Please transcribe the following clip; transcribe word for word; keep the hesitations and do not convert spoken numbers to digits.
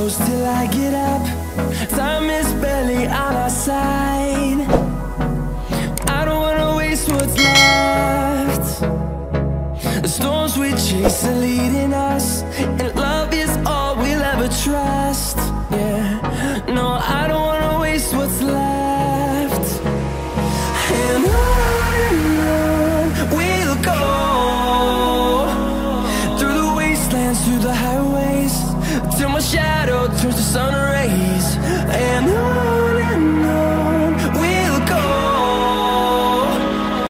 close till I get up. Time is barely on our side. I don't wanna waste what's left. The storms we chase are leading us.